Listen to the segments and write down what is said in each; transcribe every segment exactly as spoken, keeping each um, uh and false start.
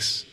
veintitrés.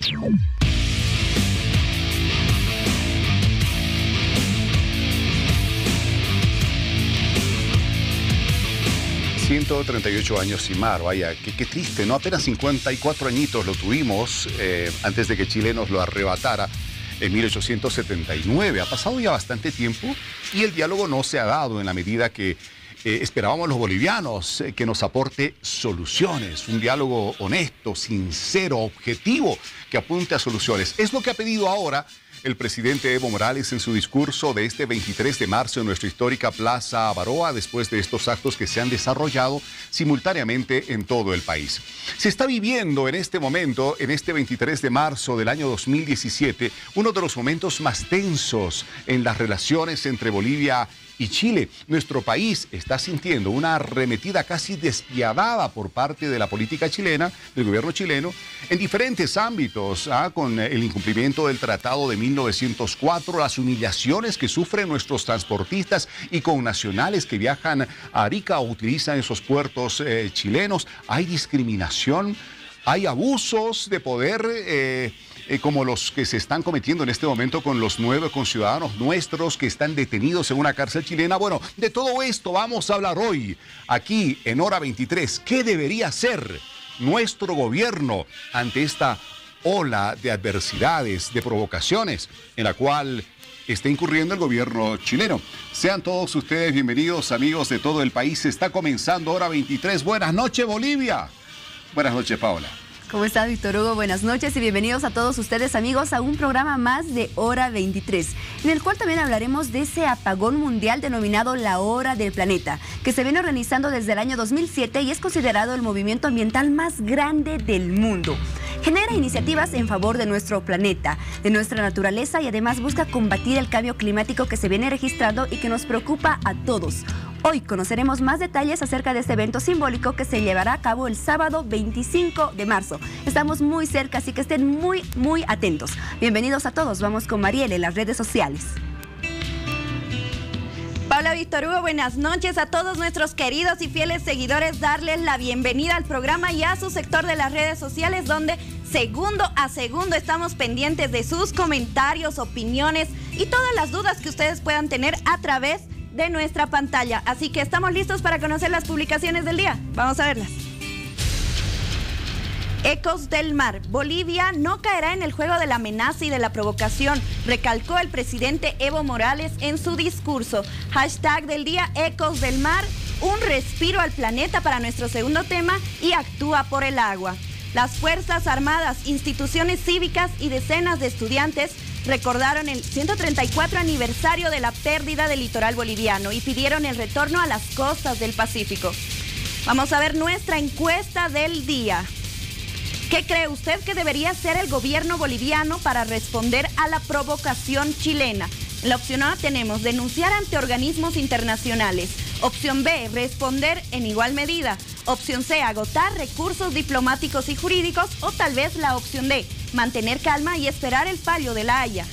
ciento treinta y ocho años sin mar, vaya, qué, qué triste, ¿no? Apenas cincuenta y cuatro añitos lo tuvimos eh, antes de que Chile nos lo arrebatara en mil ochocientos setenta y nueve. Ha pasado ya bastante tiempo y el diálogo no se ha dado en la medida que eh, esperábamos los bolivianos, eh, que nos aporte soluciones, un diálogo honesto, sincero, objetivo, que apunte a soluciones. Es lo que ha pedido ahora el presidente Evo Morales en su discurso de este veintitrés de marzo en nuestra histórica Plaza Baroa, después de estos actos que se han desarrollado simultáneamente en todo el país. Se está viviendo en este momento, en este veintitrés de marzo del año dos mil diecisiete, uno de los momentos más tensos en las relaciones entre Bolivia y Chile. Nuestro país está sintiendo una arremetida casi despiadada por parte de la política chilena, del gobierno chileno, en diferentes ámbitos, ¿ah? Con el incumplimiento del Tratado de mil novecientos cuatro, las humillaciones que sufren nuestros transportistas y connacionales que viajan a Arica o utilizan esos puertos eh, chilenos. Hay discriminación, hay abusos de poder, eh, Eh, como los que se están cometiendo en este momento con los nueve conciudadanos nuestros que están detenidos en una cárcel chilena. Bueno, de todo esto vamos a hablar hoy, aquí en Hora veintitrés. ¿Qué debería hacer nuestro gobierno ante esta ola de adversidades, de provocaciones en la cual está incurriendo el gobierno chileno? Sean todos ustedes bienvenidos, amigos de todo el país. Está comenzando Hora veintitrés. Buenas noches, Bolivia. Buenas noches, Paola. ¿Cómo está, Víctor Hugo? Buenas noches y bienvenidos a todos ustedes, amigos, a un programa más de Hora veintitrés, en el cual también hablaremos de ese apagón mundial denominado la Hora del Planeta, que se viene organizando desde el año dos mil siete y es considerado el movimiento ambiental más grande del mundo. Genera iniciativas en favor de nuestro planeta, de nuestra naturaleza y además busca combatir el cambio climático que se viene registrando y que nos preocupa a todos. Hoy conoceremos más detalles acerca de este evento simbólico que se llevará a cabo el sábado veinticinco de marzo. Estamos muy cerca, así que estén muy, muy atentos. Bienvenidos a todos. Vamos con Mariel en las redes sociales. Paola, Víctor Hugo, buenas noches a todos nuestros queridos y fieles seguidores. Darles la bienvenida al programa y a su sector de las redes sociales, donde segundo a segundo estamos pendientes de sus comentarios, opiniones y todas las dudas que ustedes puedan tener a través de de nuestra pantalla. Así que estamos listos para conocer las publicaciones del día. Vamos a verlas. Ecos del Mar. Bolivia no caerá en el juego de la amenaza y de la provocación, recalcó el presidente Evo Morales en su discurso. Hashtag del día, Ecos del Mar, un respiro al planeta para nuestro segundo tema y actúa por el agua. Las Fuerzas Armadas, instituciones cívicas y decenas de estudiantes recordaron el ciento treinta y cuatro aniversario de la pérdida del litoral boliviano y pidieron el retorno a las costas del Pacífico. Vamos a ver nuestra encuesta del día. ¿Qué cree usted que debería hacer el gobierno boliviano para responder a la provocación chilena? En la opción A tenemos denunciar ante organismos internacionales. Opción B, responder en igual medida. Opción C, agotar recursos diplomáticos y jurídicos. O tal vez la opción D, mantener calma y esperar el fallo de La Haya.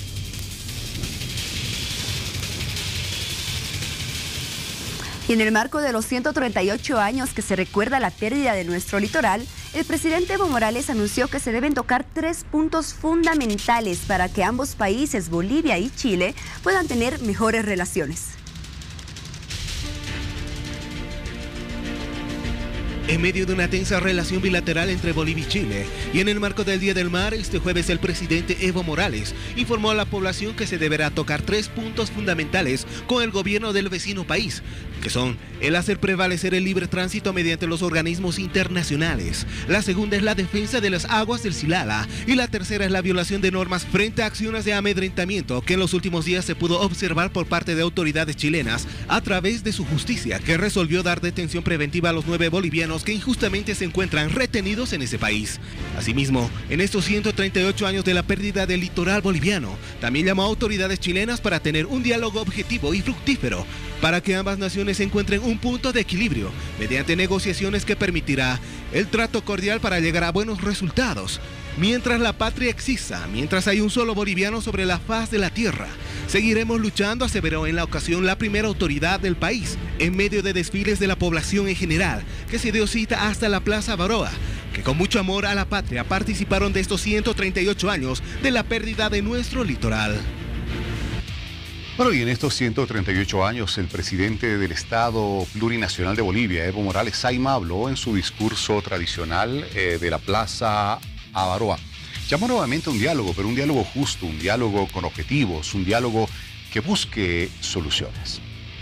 Y en el marco de los ciento treinta y ocho años que se recuerda la pérdida de nuestro litoral, el presidente Evo Morales anunció que se deben tocar tres puntos fundamentales para que ambos países, Bolivia y Chile, puedan tener mejores relaciones. En medio de una tensa relación bilateral entre Bolivia y Chile, y en el marco del Día del Mar, este jueves el presidente Evo Morales informó a la población que se deberá tocar tres puntos fundamentales con el gobierno del vecino país, que son el hacer prevalecer el libre tránsito mediante los organismos internacionales, la segunda es la defensa de las aguas del Silala, y la tercera es la violación de normas frente a acciones de amedrentamiento que en los últimos días se pudo observar por parte de autoridades chilenas a través de su justicia, que resolvió dar detención preventiva a los nueve bolivianos que injustamente se encuentran retenidos en ese país. Asimismo, en estos ciento treinta y ocho años de la pérdida del litoral boliviano, también llamó a autoridades chilenas para tener un diálogo objetivo y fructífero, para que ambas naciones encuentren un punto de equilibrio, mediante negociaciones que permitirá el trato cordial para llegar a buenos resultados. Mientras la patria exista, mientras hay un solo boliviano sobre la faz de la tierra, seguiremos luchando, aseveró en la ocasión la primera autoridad del país, en medio de desfiles de la población en general, que se dio cita hasta la Plaza Baroa, que con mucho amor a la patria participaron de estos ciento treinta y ocho años de la pérdida de nuestro litoral. Bueno, y en estos ciento treinta y ocho años, el presidente del Estado Plurinacional de Bolivia, Evo Morales Saima, habló en su discurso tradicional eh, de la Plaza Baroa. Llamó nuevamente a un diálogo, pero un diálogo justo, un diálogo con objetivos, un diálogo que busque soluciones.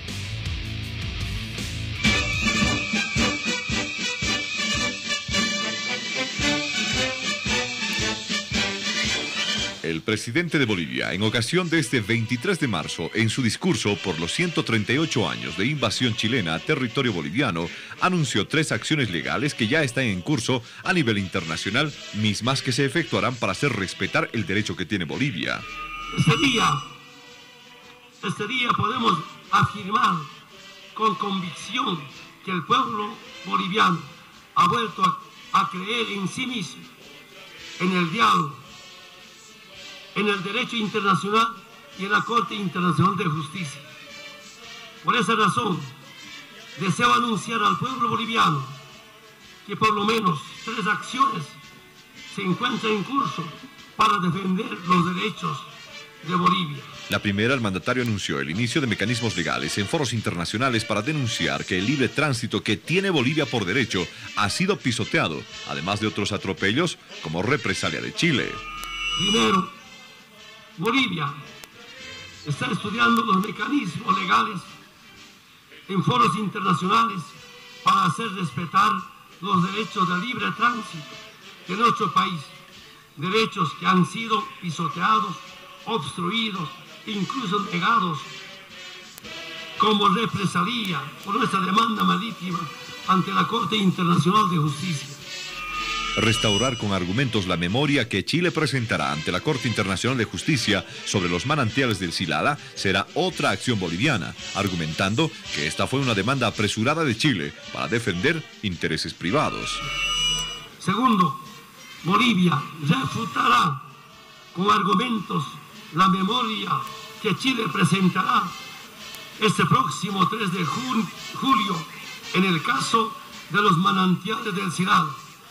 El presidente de Bolivia, en ocasión de este veintitrés de marzo, en su discurso por los ciento treinta y ocho años de invasión chilena a territorio boliviano, anunció tres acciones legales que ya están en curso a nivel internacional, mismas que se efectuarán para hacer respetar el derecho que tiene Bolivia. Este día, este día podemos afirmar con convicción que el pueblo boliviano ha vuelto a, a creer en sí mismo, en el diálogo, en el derecho internacional y en la Corte Internacional de Justicia. Por esa razón, deseo anunciar al pueblo boliviano que por lo menos tres acciones se encuentran en curso para defender los derechos de Bolivia. La primera, el mandatario anunció el inicio de mecanismos legales en foros internacionales para denunciar que el libre tránsito que tiene Bolivia por derecho ha sido pisoteado, además de otros atropellos como represalia de Chile. Primero, Bolivia está estudiando los mecanismos legales en foros internacionales para hacer respetar los derechos de libre tránsito de nuestro país, derechos que han sido pisoteados, obstruidos, incluso negados como represalia por nuestra demanda marítima ante la Corte Internacional de Justicia. Restaurar con argumentos la memoria que Chile presentará ante la Corte Internacional de Justicia sobre los manantiales del Silala será otra acción boliviana, argumentando que esta fue una demanda apresurada de Chile para defender intereses privados. Segundo, Bolivia refutará con argumentos la memoria que Chile presentará este próximo tres de julio en el caso de los manantiales del Silala.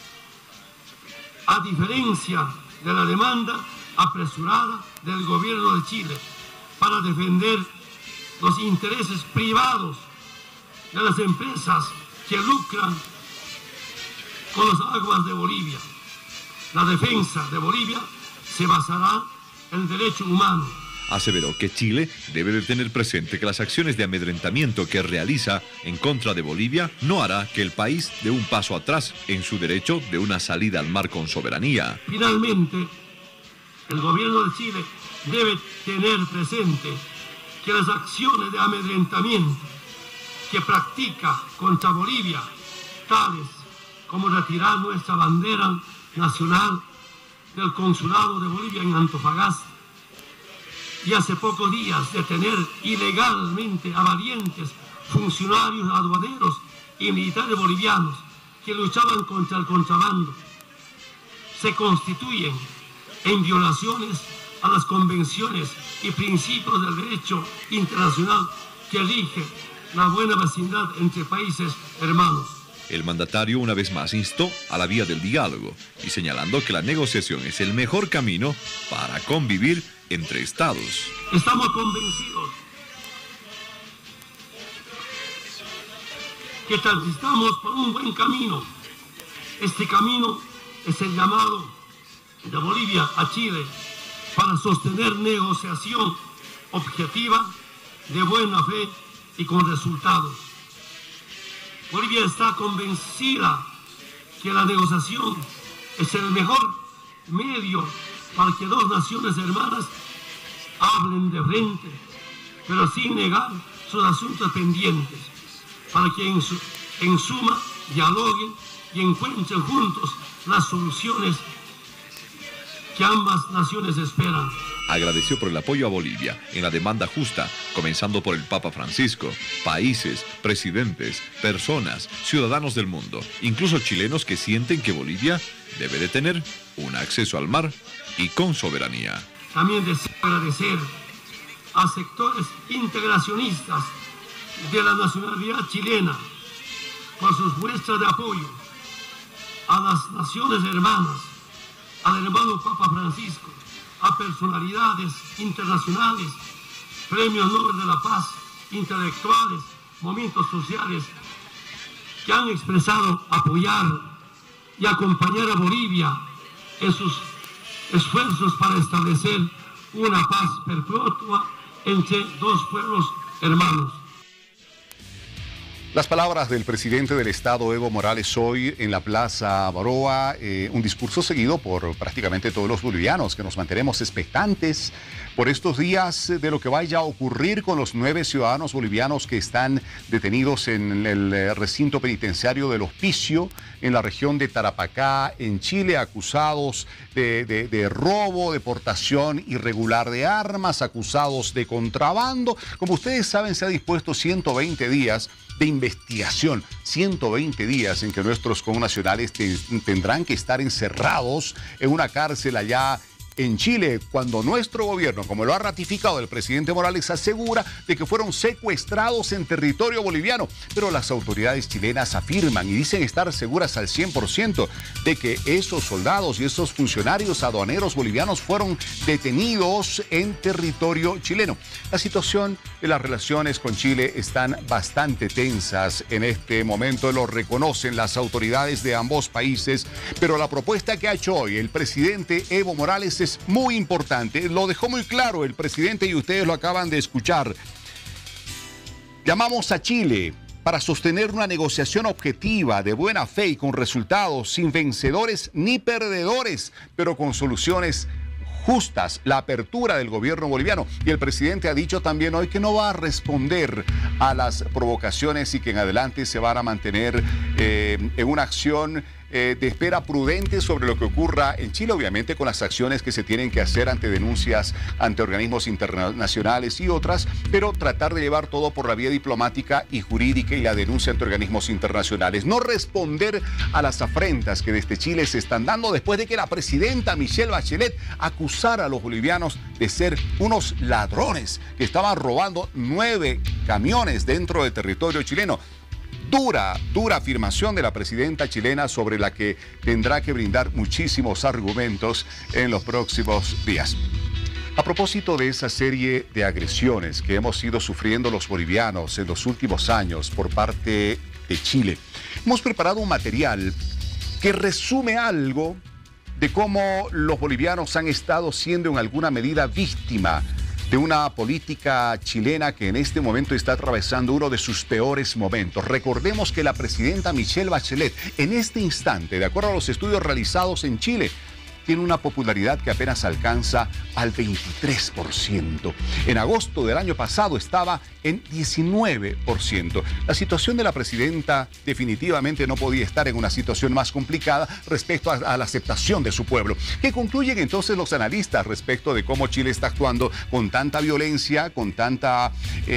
A diferencia de la demanda apresurada del gobierno de Chile para defender los intereses privados de las empresas que lucran con las aguas de Bolivia. La defensa de Bolivia se basará en el derecho humano. Aseveró que Chile debe de tener presente que las acciones de amedrentamiento que realiza en contra de Bolivia no hará que el país dé un paso atrás en su derecho de una salida al mar con soberanía. Finalmente, el gobierno de Chile debe tener presente que las acciones de amedrentamiento que practica contra Bolivia, tales como retirar nuestra bandera nacional del consulado de Bolivia en Antofagasta, y hace pocos días detener ilegalmente a valientes funcionarios aduaneros y militares bolivianos que luchaban contra el contrabando, se constituyen en violaciones a las convenciones y principios del derecho internacional que rige la buena vecindad entre países hermanos. El mandatario una vez más instó a la vía del diálogo y señalando que la negociación es el mejor camino para convivir entre estados. Estamos convencidos que transitamos por un buen camino. Este camino es el llamado de Bolivia a Chile para sostener negociación objetiva, de buena fe y con resultados. Bolivia está convencida que la negociación es el mejor medio para que dos naciones hermanas hablen de frente, pero sin negar sus asuntos pendientes, para que en, su, en suma dialoguen y encuentren juntos las soluciones que ambas naciones esperan. agradeció por el apoyo a Bolivia en la demanda justa, comenzando por el Papa Francisco, países, presidentes, personas, ciudadanos del mundo, incluso chilenos que sienten que Bolivia debe de tener un acceso al mar y con soberanía. También deseo agradecer a sectores integracionistas de la nacionalidad chilena por sus muestras de apoyo, a las naciones hermanas, al hermano Papa Francisco, a personalidades internacionales, premios Nobel de la Paz, intelectuales, movimientos sociales que han expresado apoyar y acompañar a Bolivia en sus esfuerzos para establecer una paz perpetua entre dos pueblos hermanos. Las palabras del presidente del Estado, Evo Morales, hoy en la Plaza Baroa, eh, un discurso seguido por prácticamente todos los bolivianos, que nos mantenemos expectantes por estos días de lo que vaya a ocurrir con los nueve ciudadanos bolivianos que están detenidos en el recinto penitenciario del Hospicio, en la región de Tarapacá, en Chile, acusados de, de, de robo, de portación irregular de armas, acusados de contrabando. Como ustedes saben, se ha dispuesto ciento veinte días de investigación, ciento veinte días en que nuestros connacionales te, tendrán que estar encerrados en una cárcel allá en Chile, cuando nuestro gobierno, como lo ha ratificado el presidente Morales, asegura de que fueron secuestrados en territorio boliviano. Pero las autoridades chilenas afirman y dicen estar seguras al cien por ciento de que esos soldados y esos funcionarios aduaneros bolivianos fueron detenidos en territorio chileno. La situación de las relaciones con Chile están bastante tensas en este momento, lo reconocen las autoridades de ambos países, pero la propuesta que ha hecho hoy el presidente Evo Morales es muy importante. Lo dejó muy claro el presidente y ustedes lo acaban de escuchar. Llamamos a Chile para sostener una negociación objetiva, de buena fe y con resultados, sin vencedores ni perdedores, pero con soluciones justas, la apertura del gobierno boliviano. Y el presidente ha dicho también hoy que no va a responder a las provocaciones y que en adelante se van a mantener eh, en una acción Eh, de espera prudente sobre lo que ocurra en Chile, obviamente con las acciones que se tienen que hacer ante denuncias ante organismos internacionales y otras, pero tratar de llevar todo por la vía diplomática y jurídica y la denuncia ante organismos internacionales. No responder a las afrentas que desde Chile se están dando después de que la presidenta Michelle Bachelet acusara a los bolivianos de ser unos ladrones que estaban robando nueve camiones dentro del territorio chileno. Dura, dura afirmación de la presidenta chilena sobre la que tendrá que brindar muchísimos argumentos en los próximos días. A propósito de esa serie de agresiones que hemos ido sufriendo los bolivianos en los últimos años por parte de Chile, hemos preparado un material que resume algo de cómo los bolivianos han estado siendo en alguna medida víctima de una política chilena que en este momento está atravesando uno de sus peores momentos. Recordemos que la presidenta Michelle Bachelet, en este instante, de acuerdo a los estudios realizados en Chile, tiene una popularidad que apenas alcanza al veintitrés por ciento. En agosto del año pasado estaba en diecinueve por ciento. La situación de la presidenta definitivamente no podía estar en una situación más complicada respecto a, a la aceptación de su pueblo. ¿Qué concluyen entonces los analistas respecto de cómo Chile está actuando con tanta violencia, con tanta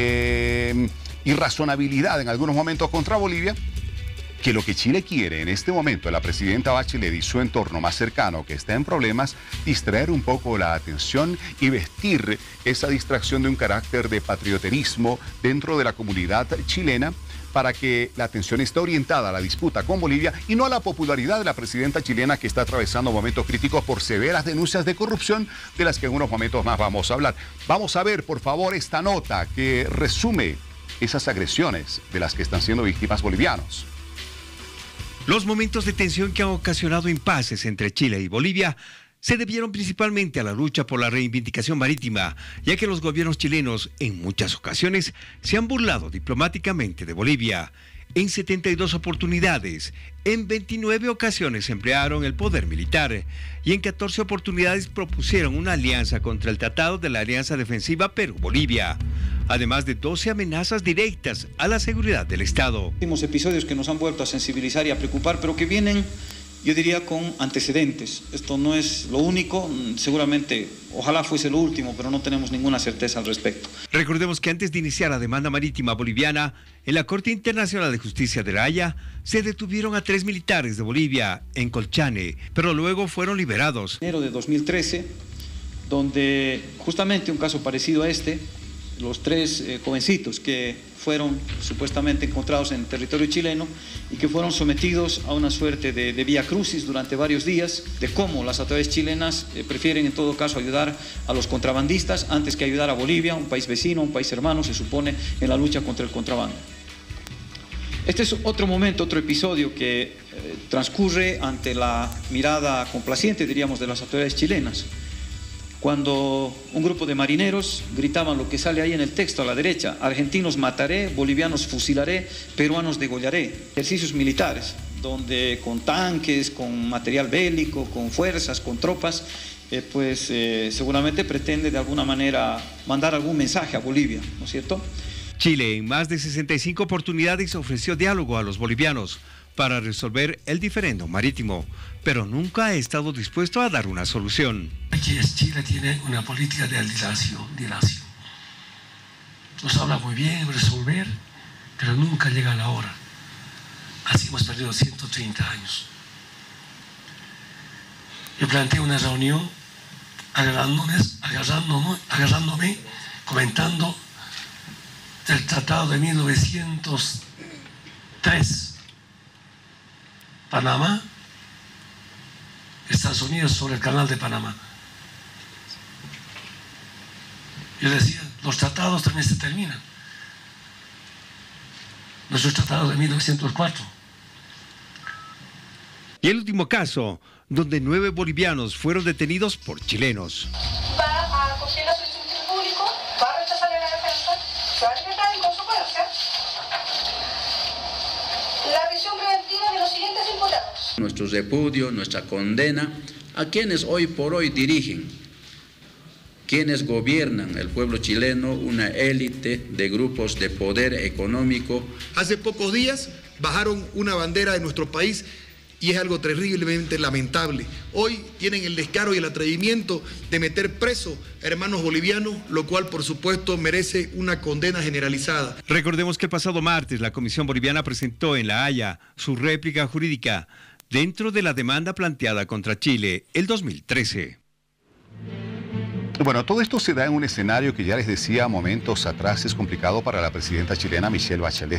eh, irrazonabilidad en algunos momentos contra Bolivia? Que lo que Chile quiere en este momento, la presidenta Bachelet y su entorno más cercano que está en problemas, distraer un poco la atención y vestir esa distracción de un carácter de patrioterismo dentro de la comunidad chilena para que la atención esté orientada a la disputa con Bolivia y no a la popularidad de la presidenta chilena que está atravesando momentos críticos por severas denuncias de corrupción de las que en unos momentos más vamos a hablar. Vamos a ver, por favor, esta nota que resume esas agresiones de las que están siendo víctimas bolivianos. Los momentos de tensión que han ocasionado impases entre Chile y Bolivia se debieron principalmente a la lucha por la reivindicación marítima, ya que los gobiernos chilenos en muchas ocasiones se han burlado diplomáticamente de Bolivia. En setenta y dos oportunidades, en veintinueve ocasiones emplearon el poder militar y en catorce oportunidades propusieron una alianza contra el Tratado de la Alianza Defensiva Perú-Bolivia, además de doce amenazas directas a la seguridad del Estado. Últimos episodios que nos han vuelto a sensibilizar y a preocupar, pero que vienen yo diría con antecedentes. Esto no es lo único, seguramente, ojalá fuese lo último, pero no tenemos ninguna certeza al respecto. Recordemos que antes de iniciar la demanda marítima boliviana, en la Corte Internacional de Justicia de La Haya, se detuvieron a tres militares de Bolivia en Colchane, pero luego fueron liberados. En enero de dos mil trece, donde justamente un caso parecido a este, los tres eh, jovencitos que fueron supuestamente encontrados en territorio chileno y que fueron sometidos a una suerte de, de vía crucis durante varios días, de cómo las autoridades chilenas eh, prefieren en todo caso ayudar a los contrabandistas antes que ayudar a Bolivia, un país vecino, un país hermano, se supone, en la lucha contra el contrabando. Este es otro momento, otro episodio que eh, transcurre ante la mirada complaciente, diríamos, de las autoridades chilenas. Cuando un grupo de marineros gritaban lo que sale ahí en el texto a la derecha: argentinos mataré, bolivianos fusilaré, peruanos degollaré. Ejercicios militares, donde con tanques, con material bélico, con fuerzas, con tropas, eh, pues eh, seguramente pretende de alguna manera mandar algún mensaje a Bolivia, ¿no es cierto? Chile, en más de sesenta y cinco oportunidades, ofreció diálogo a los bolivianos para resolver el diferendo marítimo, pero nunca ha estado dispuesto a dar una solución. Chile tiene una política de dilación, dilación. Nos habla muy bien de resolver, pero nunca llega la hora. Así hemos perdido ciento treinta años. Yo planteé una reunión agarrándome, agarrándome, agarrándome comentando del Tratado de mil novecientos tres. Panamá, Estados Unidos sobre el canal de Panamá. Yo decía, los tratados también se terminan. Nuestros tratados de mil novecientos cuatro. Y el último caso, donde nueve bolivianos fueron detenidos por chilenos. Va a cumplir su instituto público, va a rechazar la defensa, se va a liberar en consecuencia la prisión preventiva de los siguientes imputados. Nuestro repudio, nuestra condena a quienes hoy por hoy dirigen, quienes gobiernan el pueblo chileno, una élite de grupos de poder económico. Hace pocos días bajaron una bandera de nuestro país y es algo terriblemente lamentable. Hoy tienen el descaro y el atrevimiento de meter preso a hermanos bolivianos, lo cual por supuesto merece una condena generalizada. Recordemos que el pasado martes la Comisión Boliviana presentó en La Haya su réplica jurídica dentro de la demanda planteada contra Chile el dos mil trece. Bueno, todo esto se da en un escenario que ya les decía momentos atrás es complicado para la presidenta chilena Michelle Bachelet,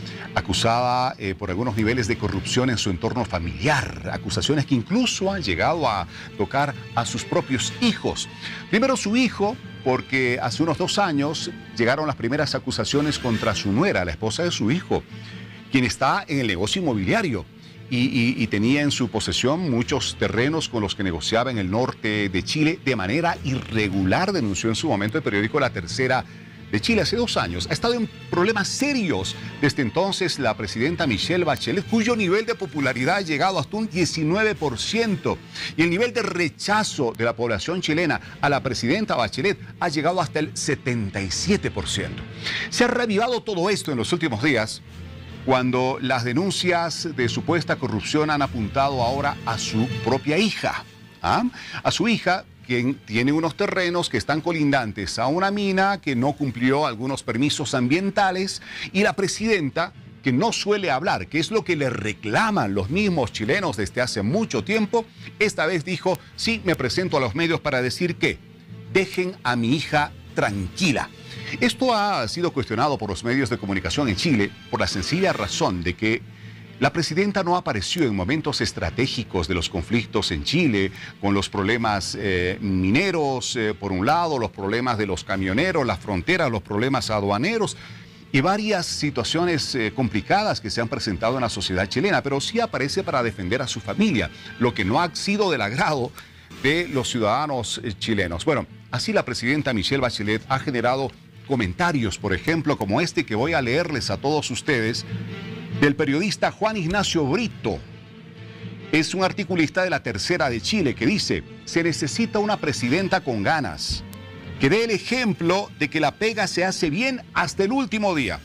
acusada eh, por algunos niveles de corrupción en su entorno familiar, acusaciones que incluso han llegado a tocar a sus propios hijos. Primero su hijo, porque hace unos dos años llegaron las primeras acusaciones contra su nuera, la esposa de su hijo, quien está en el negocio inmobiliario. Y, y, y tenía en su posesión muchos terrenos con los que negociaba en el norte de Chile de manera irregular, denunció en su momento el periódico La Tercera de Chile hace dos años. Ha estado en problemas serios desde entonces la presidenta Michelle Bachelet, cuyo nivel de popularidad ha llegado hasta un diecinueve por ciento. Y el nivel de rechazo de la población chilena a la presidenta Bachelet ha llegado hasta el setenta y siete por ciento. Se ha reavivado todo esto en los últimos días, cuando las denuncias de supuesta corrupción han apuntado ahora a su propia hija, ¿ah? a su hija, quien tiene unos terrenos que están colindantes a una mina que no cumplió algunos permisos ambientales, y la presidenta, que no suele hablar, que es lo que le reclaman los mismos chilenos desde hace mucho tiempo, esta vez dijo: sí, me presento a los medios para decir que dejen a mi hija tranquila. Esto ha sido cuestionado por los medios de comunicación en Chile por la sencilla razón de que la presidenta no apareció en momentos estratégicos de los conflictos en Chile, con los problemas eh, mineros, eh, por un lado, los problemas de los camioneros, las fronteras, los problemas aduaneros y varias situaciones eh, complicadas que se han presentado en la sociedad chilena, pero sí aparece para defender a su familia, lo que no ha sido del agrado de los ciudadanos eh, chilenos. Bueno, así la presidenta Michelle Bachelet ha generado comentarios, por ejemplo, como este que voy a leerles a todos ustedes, del periodista Juan Ignacio Brito. Es un articulista de La Tercera de Chile que dice: se necesita una presidenta con ganas, que dé el ejemplo de que la pega se hace bien hasta el último día.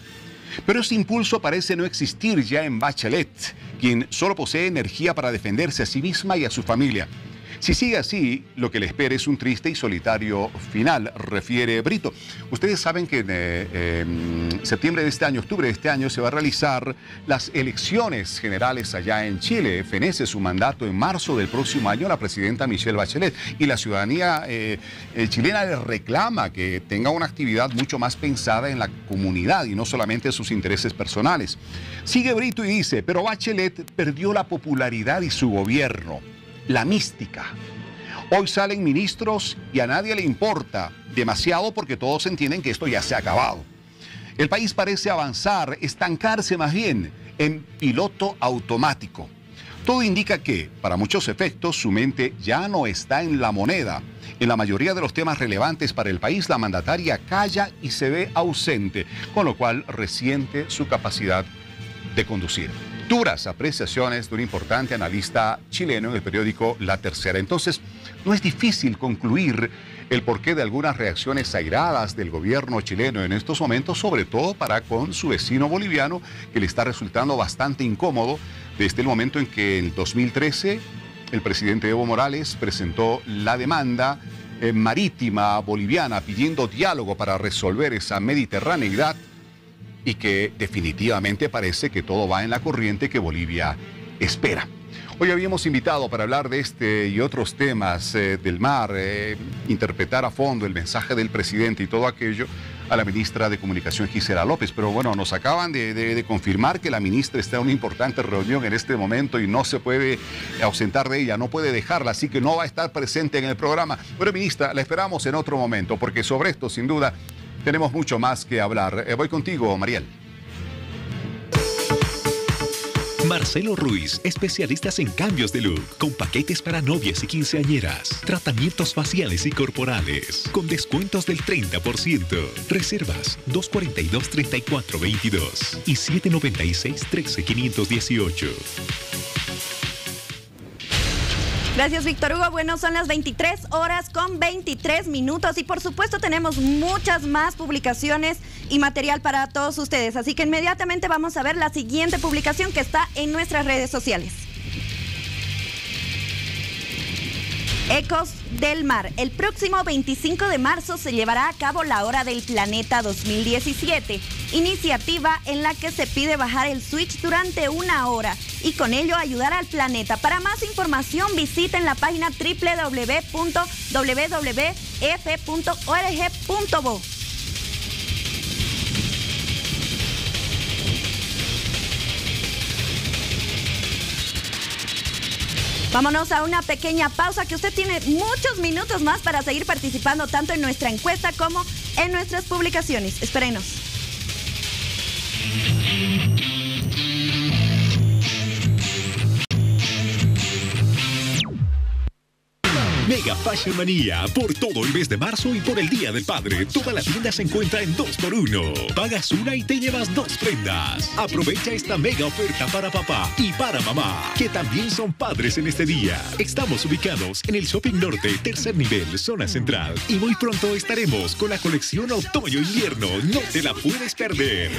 Pero ese impulso parece no existir ya en Bachelet, quien solo posee energía para defenderse a sí misma y a su familia. Si sigue así, lo que le espera es un triste y solitario final, refiere Brito. Ustedes saben que en eh, eh, septiembre de este año, octubre de este año, se va a realizar las elecciones generales allá en Chile. Fenece su mandato en marzo del próximo año a la presidenta Michelle Bachelet. Y la ciudadanía eh, eh, chilena le reclama que tenga una actividad mucho más pensada en la comunidad y no solamente en sus intereses personales. Sigue Brito y dice, pero Bachelet perdió la popularidad y su gobierno. La mística. Hoy salen ministros y a nadie le importa demasiado porque todos entienden que esto ya se ha acabado. El país parece avanzar, estancarse más bien en piloto automático. Todo indica que, para muchos efectos, su mente ya no está en la moneda. En la mayoría de los temas relevantes para el país, la mandataria calla y se ve ausente, con lo cual resiente su capacidad de conducir. Duras apreciaciones de un importante analista chileno en el periódico La Tercera. Entonces, no es difícil concluir el porqué de algunas reacciones airadas del gobierno chileno en estos momentos, sobre todo para con su vecino boliviano, que le está resultando bastante incómodo desde el momento en que en dos mil trece el presidente Evo Morales presentó la demanda eh, marítima boliviana pidiendo diálogo para resolver esa mediterraneidad, y que definitivamente parece que todo va en la corriente que Bolivia espera. Hoy habíamos invitado para hablar de este y otros temas eh, del mar, eh, interpretar a fondo el mensaje del presidente y todo aquello, a la ministra de Comunicación Gisela López. Pero bueno, nos acaban de, de, de confirmar que la ministra está en una importante reunión en este momento y no se puede ausentar de ella, no puede dejarla, así que no va a estar presente en el programa. Pero ministra, la esperamos en otro momento, porque sobre esto, sin duda, tenemos mucho más que hablar. Eh, voy contigo, Mariel. Marcelo Ruiz, especialistas en cambios de look, con paquetes para novias y quinceañeras, tratamientos faciales y corporales, con descuentos del treinta por ciento. Reservas dos cuatro dos, tres cuatro dos dos y siete nueve seis, uno tres, cinco uno ocho. Gracias, Víctor Hugo. Bueno, son las veintitrés horas con veintitrés minutos y por supuesto tenemos muchas más publicaciones y material para todos ustedes. Así que inmediatamente vamos a ver la siguiente publicación que está en nuestras redes sociales. Ecos del Mar. El próximo veinticinco de marzo se llevará a cabo la Hora del Planeta dos mil diecisiete, iniciativa en la que se pide bajar el switch durante una hora y con ello ayudar al planeta. Para más información visiten la página doble u doble u doble u punto w w f punto org punto bo. Vámonos a una pequeña pausa, que usted tiene muchos minutos más para seguir participando tanto en nuestra encuesta como en nuestras publicaciones. Espérenos. Mega Fashion Manía, por todo el mes de marzo y por el Día del Padre. Toda la tienda se encuentra en dos por uno. Pagas una y te llevas dos prendas. Aprovecha esta mega oferta para papá y para mamá, que también son padres en este día. Estamos ubicados en el Shopping Norte, tercer nivel, zona central. Y muy pronto estaremos con la colección Otoño-Invierno. No te la puedes perder.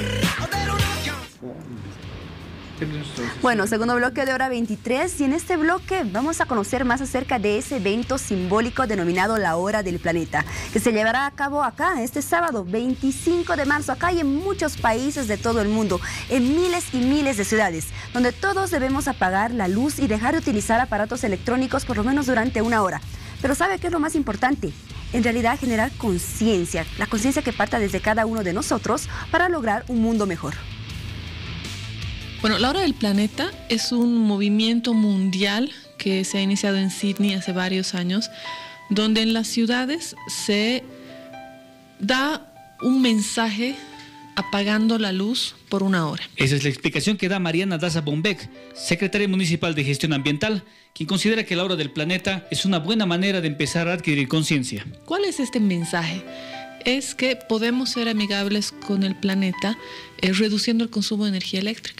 Bueno, segundo bloque de Hora veintitrés, y en este bloque vamos a conocer más acerca de ese evento simbólico denominado la Hora del Planeta, que se llevará a cabo acá este sábado veinticinco de marzo, acá y en muchos países de todo el mundo, en miles y miles de ciudades, donde todos debemos apagar la luz y dejar de utilizar aparatos electrónicos por lo menos durante una hora. Pero ¿sabe qué es lo más importante? En realidad, generar conciencia, la conciencia que parta desde cada uno de nosotros para lograr un mundo mejor. Bueno, la Hora del Planeta es un movimiento mundial que se ha iniciado en Sydney hace varios años, donde en las ciudades se da un mensaje apagando la luz por una hora. Esa es la explicación que da Mariana Daza Bombeck, secretaria municipal de Gestión Ambiental, quien considera que la Hora del Planeta es una buena manera de empezar a adquirir conciencia. ¿Cuál es este mensaje? Es que podemos ser amigables con el planeta eh, reduciendo el consumo de energía eléctrica.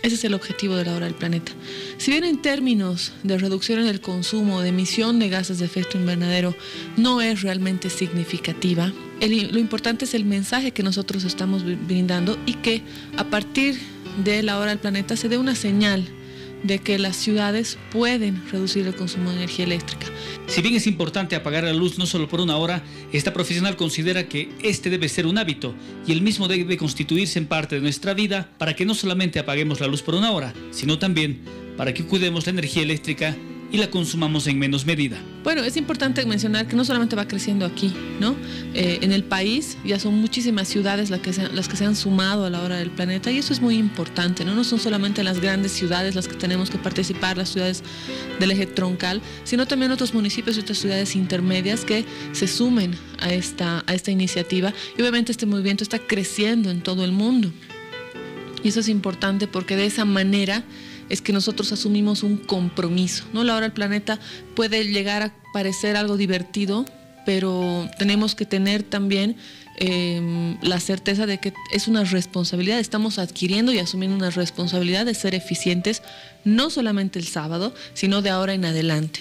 Ese es el objetivo de la hora del planeta. Si bien en términos de reducción en el consumo, de emisión de gases de efecto invernadero, no es realmente significativa, el, lo importante es el mensaje que nosotros estamos brindando y que a partir de la hora del planeta se dé una señal de que las ciudades pueden reducir el consumo de energía eléctrica. Si bien es importante apagar la luz no solo por una hora, esta profesional considera que este debe ser un hábito y el mismo debe constituirse en parte de nuestra vida para que no solamente apaguemos la luz por una hora, sino también para que cuidemos la energía eléctrica y la consumamos en menos medida. Bueno, es importante mencionar que no solamente va creciendo aquí, ¿no? Eh, en el país ya son muchísimas ciudades las que, se, las que se han sumado a la hora del planeta y eso es muy importante, ¿no? No son solamente las grandes ciudades las que tenemos que participar, las ciudades del eje troncal, sino también otros municipios y otras ciudades intermedias que se sumen a esta, a esta iniciativa y obviamente este movimiento está creciendo en todo el mundo. Y eso es importante porque de esa manera es que nosotros asumimos un compromiso, ¿no? La hora del planeta puede llegar a parecer algo divertido, pero tenemos que tener también eh, la certeza de que es una responsabilidad. Estamos adquiriendo y asumiendo una responsabilidad de ser eficientes, no solamente el sábado, sino de ahora en adelante.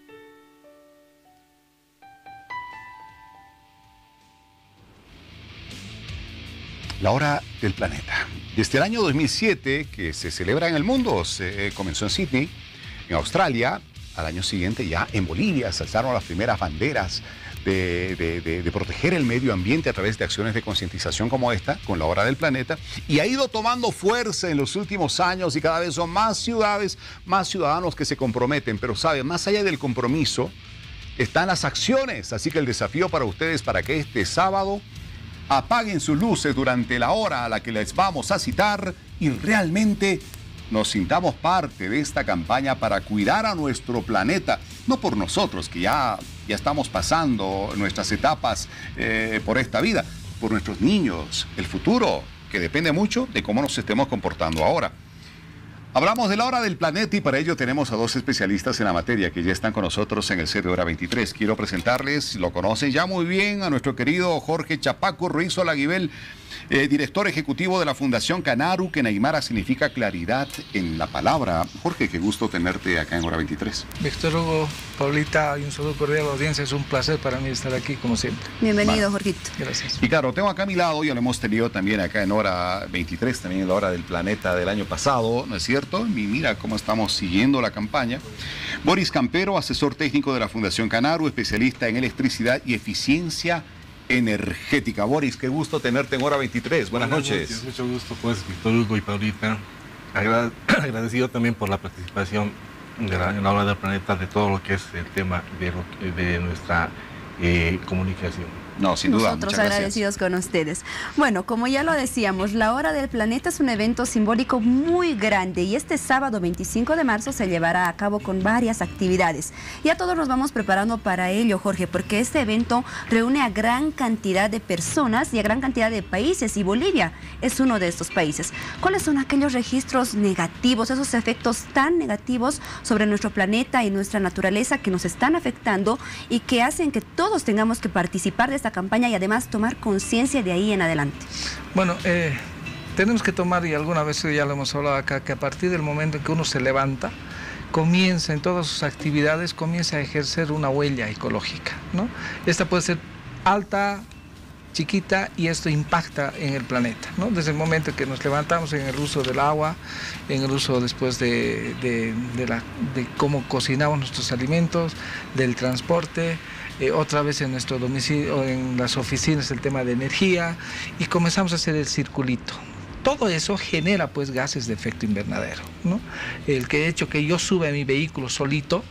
La hora del planeta. Desde el año dos mil siete, que se celebra en el mundo, se comenzó en Sydney, en Australia. Al año siguiente ya en Bolivia se alzaron las primeras banderas de, de, de, de proteger el medio ambiente a través de acciones de concientización como esta, con la hora del planeta, y ha ido tomando fuerza en los últimos años y cada vez son más ciudades, más ciudadanos que se comprometen. Pero saben, más allá del compromiso están las acciones, así que el desafío para ustedes para que este sábado apaguen sus luces durante la hora a la que les vamos a citar y realmente nos sintamos parte de esta campaña para cuidar a nuestro planeta, no por nosotros, que ya, ya estamos pasando nuestras etapas eh, por esta vida, por nuestros niños, el futuro, que depende mucho de cómo nos estemos comportando ahora. Hablamos de la hora del planeta y para ello tenemos a dos especialistas en la materia que ya están con nosotros en el set de Hora veintitrés. Quiero presentarles, lo conocen ya muy bien, a nuestro querido Jorge Chapaco Ruiz Olaguibel, eh, director ejecutivo de la Fundación Canaru, que en Aymara significa claridad en la palabra. Jorge, qué gusto tenerte acá en Hora veintitrés. Víctor Hugo, Paulita, y un saludo cordial a la audiencia. Es un placer para mí estar aquí, como siempre. Bienvenido, Vale. Jorgito. Gracias. Y claro, tengo acá a mi lado, ya lo hemos tenido también acá en Hora veintitrés, también en la Hora del Planeta del año pasado, ¿no es cierto? Y mira cómo estamos siguiendo la campaña. Boris Campero, asesor técnico de la Fundación Canaru, especialista en electricidad y eficiencia energética. Boris, qué gusto tenerte en Hora veintitrés. Buenas, Buenas noches. noches. Mucho gusto, pues, Víctor Hugo y Paulita. Agra agradecido también por la participación de la, en la Hora del Planeta de todo lo que es el tema de, lo, de nuestra eh, comunicación. No, sin duda. Nosotros agradecidos con ustedes. Bueno, como ya lo decíamos, la Hora del Planeta es un evento simbólico muy grande y este sábado veinticinco de marzo se llevará a cabo con varias actividades. Ya todos nos vamos preparando para ello, Jorge, porque este evento reúne a gran cantidad de personas y a gran cantidad de países y Bolivia es uno de estos países. ¿Cuáles son aquellos registros negativos, esos efectos tan negativos sobre nuestro planeta y nuestra naturaleza que nos están afectando y que hacen que todos tengamos que participar de esta campaña y además tomar conciencia de ahí en adelante? Bueno, eh, tenemos que tomar, y alguna vez ya lo hemos hablado acá, que a partir del momento en que uno se levanta, comienza en todas sus actividades, comienza a ejercer una huella ecológica, ¿no? Esta puede ser alta, chiquita, y esto impacta en el planeta, ¿no? Desde el momento que nos levantamos, en el uso del agua, en el uso después de, de, de, la, de cómo cocinamos nuestros alimentos, del transporte, eh, otra vez en nuestro domicilio, en las oficinas, el tema de energía, y comenzamos a hacer el circulito. Todo eso genera pues gases de efecto invernadero, ¿no? El que hecho que yo suba en mi vehículo solito,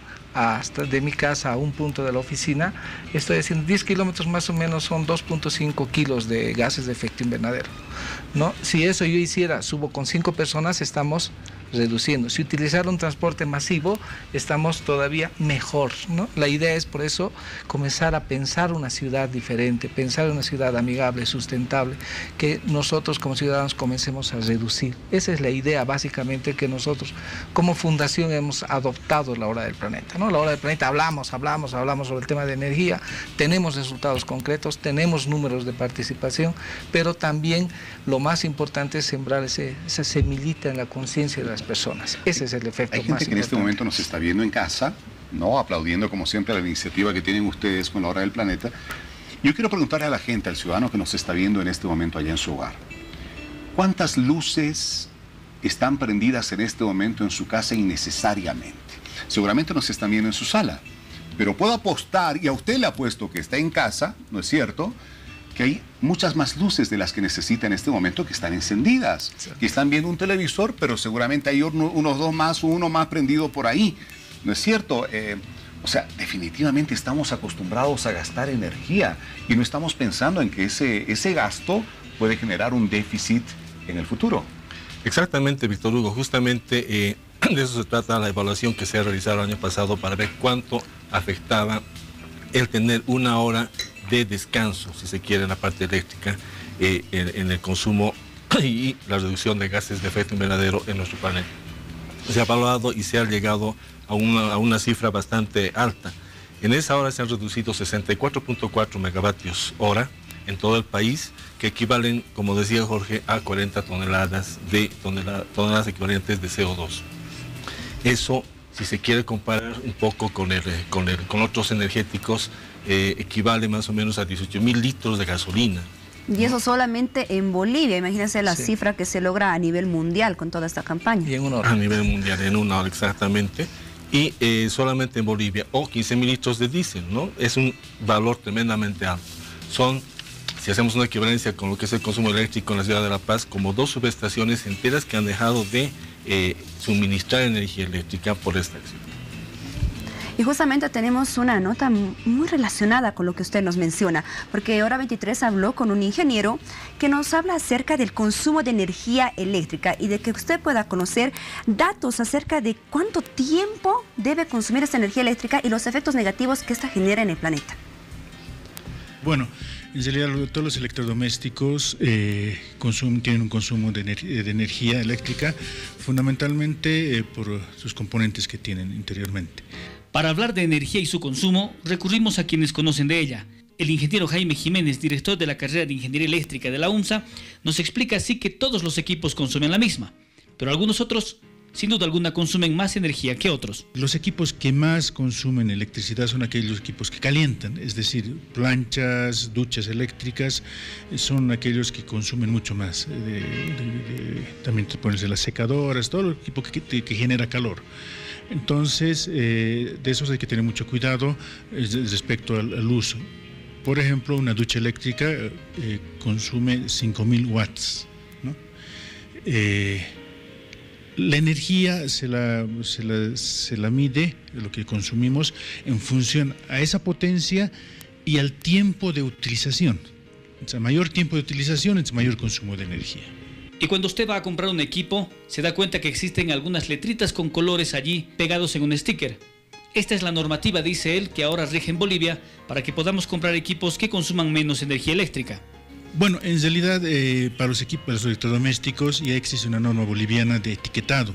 hasta de mi casa a un punto de la oficina, estoy haciendo diez kilómetros, más o menos son dos punto cinco kilos de gases de efecto invernadero, ¿no? Si eso yo hiciera, subo con cinco personas, estamos reduciendo. Si utilizar un transporte masivo, estamos todavía mejor, ¿no? La idea es por eso comenzar a pensar una ciudad diferente, pensar una ciudad amigable, sustentable, que nosotros como ciudadanos comencemos a reducir. Esa es la idea básicamente que nosotros como fundación hemos adoptado la Hora del Planeta, ¿no? La Hora del Planeta hablamos, hablamos, hablamos sobre el tema de energía, tenemos resultados concretos, tenemos números de participación, pero también lo más importante es sembrar ese, esa semillita en la conciencia de las personas. Ese es el efecto más importante. Hay gente que en este momento nos está viendo en casa, ¿no? Aplaudiendo como siempre la iniciativa que tienen ustedes con la Hora del Planeta. Yo quiero preguntarle a la gente, al ciudadano que nos está viendo en este momento allá en su hogar, ¿cuántas luces están prendidas en este momento en su casa innecesariamente? Seguramente nos están viendo en su sala, pero puedo apostar, y a usted le apuesto que está en casa, ¿no es cierto?, que hay muchas más luces de las que necesita en este momento que están encendidas, sí, que están viendo un televisor, pero seguramente hay uno, unos dos más o uno más prendido por ahí, ¿no es cierto? Eh, o sea, definitivamente estamos acostumbrados a gastar energía y no estamos pensando en que ese, ese gasto puede generar un déficit en el futuro. Exactamente, Víctor Hugo, justamente eh, de eso se trata la evaluación que se ha realizado el año pasado para ver cuánto afectaba el tener una hora de descanso, si se quiere, en la parte eléctrica, eh, en, en el consumo y la reducción de gases de efecto invernadero en nuestro planeta. Se ha evaluado y se ha llegado a una, a una cifra bastante alta. En esa hora se han reducido sesenta y cuatro punto cuatro megavatios hora en todo el país, que equivalen, como decía Jorge, a cuarenta toneladas de toneladas, toneladas equivalentes de C O dos. Eso, si se quiere comparar un poco con, el, con, el, con otros energéticos, eh, equivale más o menos a dieciocho mil litros de gasolina. Y eso solamente en Bolivia, imagínense la sí. cifra que se logra a nivel mundial con toda esta campaña. Y en una hora. A nivel mundial, en una hora exactamente. Y eh, solamente en Bolivia, o quince mil litros de diésel, ¿no? Es un valor tremendamente alto. Son, si hacemos una equivalencia con lo que es el consumo eléctrico en la ciudad de La Paz, como dos subestaciones enteras que han dejado de eh, suministrar energía eléctrica por esta acción. Y justamente tenemos una nota muy relacionada con lo que usted nos menciona, porque Hora veintitrés habló con un ingeniero que nos habla acerca del consumo de energía eléctrica y de que usted pueda conocer datos acerca de cuánto tiempo debe consumir esta energía eléctrica y los efectos negativos que esta genera en el planeta. Bueno, en realidad todos los electrodomésticos eh, consumen, tienen un consumo de, ener de energía eléctrica fundamentalmente eh, por sus componentes que tienen interiormente. Para hablar de energía y su consumo, recurrimos a quienes conocen de ella. El ingeniero Jaime Jiménez, director de la carrera de Ingeniería Eléctrica de la UNSA, nos explica así que todos los equipos consumen la misma, pero algunos otros, sin duda alguna, consumen más energía que otros. Los equipos que más consumen electricidad son aquellos equipos que calientan, es decir, planchas, duchas eléctricas, son aquellos que consumen mucho más. De, de, de, también te pones las secadoras, todo el equipo que, que, que genera calor. Entonces, eh, de esos hay que tener mucho cuidado eh, respecto al, al uso. Por ejemplo, una ducha eléctrica eh, consume cinco mil watts, ¿no? Eh, la energía se la, se, la, se la mide, lo que consumimos, en función a esa potencia y al tiempo de utilización. O sea, mayor tiempo de utilización es mayor consumo de energía. Y cuando usted va a comprar un equipo, se da cuenta que existen algunas letritas con colores allí pegados en un sticker. Esta es la normativa, dice él, que ahora rige en Bolivia para que podamos comprar equipos que consuman menos energía eléctrica. Bueno, en realidad eh, para los equipos, para los electrodomésticos ya existe una norma boliviana de etiquetado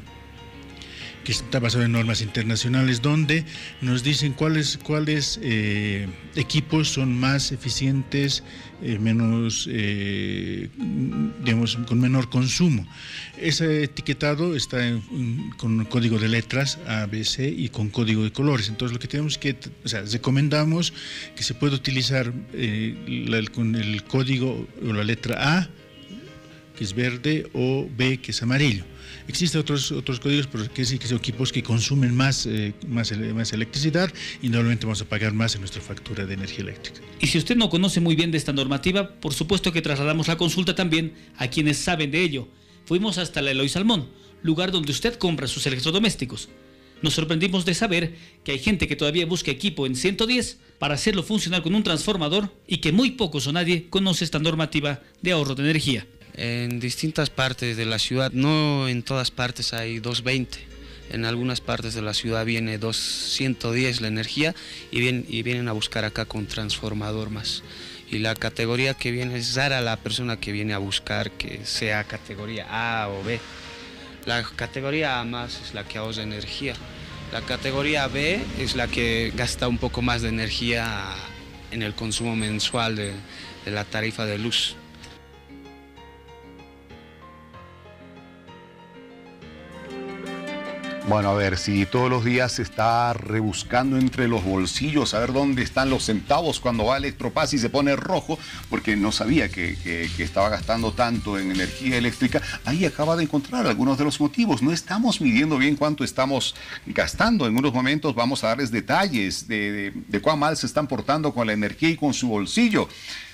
que está basada en normas internacionales donde nos dicen cuáles cuáles eh, equipos son más eficientes, eh, menos, eh, digamos, con menor consumo. Ese etiquetado está en, en, con código de letras A, B, C y con código de colores. Entonces lo que tenemos que, o sea, recomendamos que se pueda utilizar eh, la, con el código o la letra A, que es verde, o B, que es amarillo. Existen otros, otros códigos, pero que sí que son equipos que consumen más, eh, más, más electricidad y normalmente vamos a pagar más en nuestra factura de energía eléctrica. Y si usted no conoce muy bien de esta normativa, por supuesto que trasladamos la consulta también a quienes saben de ello. Fuimos hasta la Eloy Salmón, lugar donde usted compra sus electrodomésticos. Nos sorprendimos de saber que hay gente que todavía busca equipo en ciento diez para hacerlo funcionar con un transformador y que muy pocos o nadie conoce esta normativa de ahorro de energía. en distintas partes de la ciudad, no en todas partes hay doscientos veinte. En algunas partes de la ciudad viene doscientos diez la energía y, bien, y vienen a buscar acá con transformador más. Y la categoría que viene es rara la persona que viene a buscar que sea categoría A o B. La categoría A más es la que ahorra energía. La categoría B es la que gasta un poco más de energía en el consumo mensual de, de la tarifa de luz. Bueno, a ver, si todos los días se está rebuscando entre los bolsillos a ver dónde están los centavos cuando va Electropaz y se pone rojo, porque no sabía que, que, que estaba gastando tanto en energía eléctrica, ahí acaba de encontrar algunos de los motivos. No estamos midiendo bien cuánto estamos gastando. En unos momentos vamos a darles detalles de, de, de cuán mal se están portando con la energía y con su bolsillo.